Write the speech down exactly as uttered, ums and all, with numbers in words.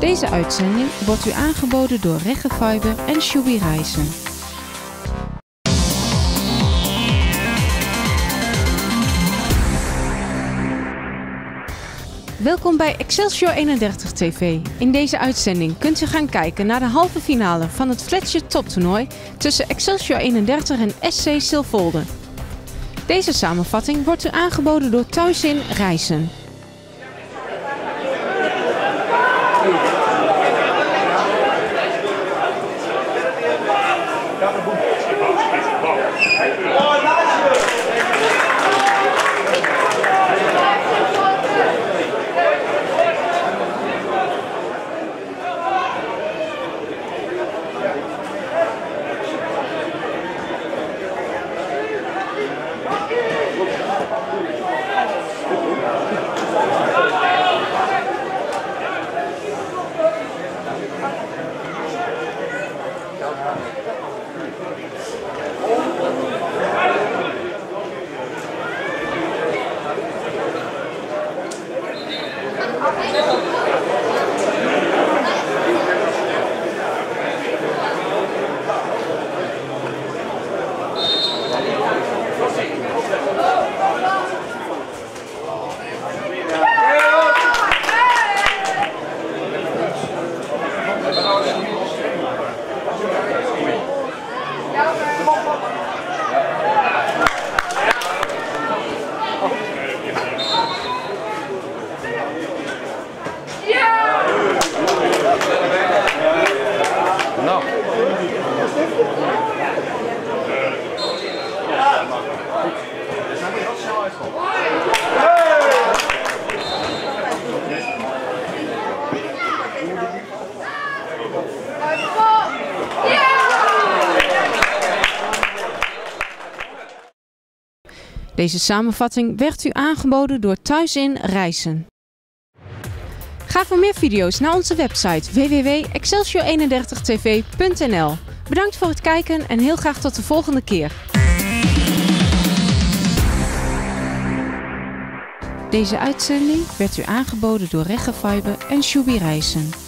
Deze uitzending wordt u aangeboden door Reggefiber en Shubi Reizen. Welkom bij Excelsior eenendertig T V. In deze uitzending kunt u gaan kijken naar de halve finale van het Fletcher Toptoernooi tussen Excelsior eenendertig en S C Silvolde. Deze samenvatting wordt u aangeboden door Thuisin Reizen. Deze samenvatting werd u aangeboden door Thuisin Reizen. Ga voor meer video's naar onze website w w w punt excelsior eenendertig t v punt n l. Bedankt voor het kijken en heel graag tot de volgende keer. Deze uitzending werd u aangeboden door Reggefiber en Shubi Reizen.